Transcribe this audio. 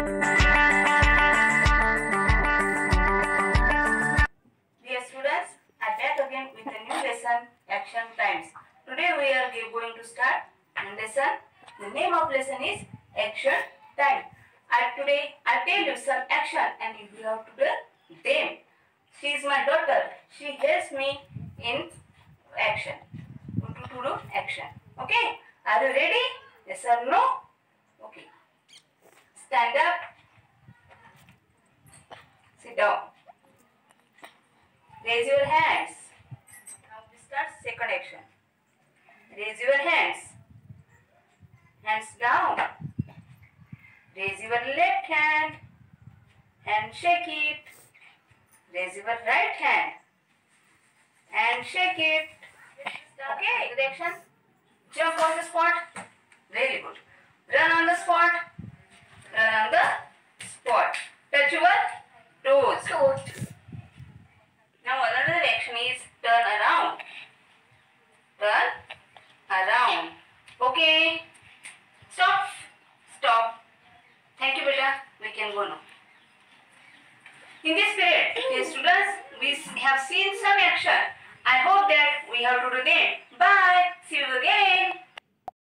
Dear students, I am back again with a new lesson, Action Times. Today we are going to start a lesson. The name of lesson is Action Time. Today I tell you some action and you have to do them. She is my daughter. She helps me in action. To do action. Okay? Are you ready? Yes or no? Okay. Stand up. Sit down. Raise your hands. Now we start second action. Raise your hands. Hands down. Raise your left hand. And shake it. Raise your right hand. And shake it. Okay, direction. Jump on the spot. Very good. Run on the spot. Run on the spot. Touch your toes. Now another action is turn around. Turn around. Okay. Stop. Stop. Thank you, beta. We can go now. In this period, dear students, we have seen some action. I hope that we have to do them. Bye. See you again.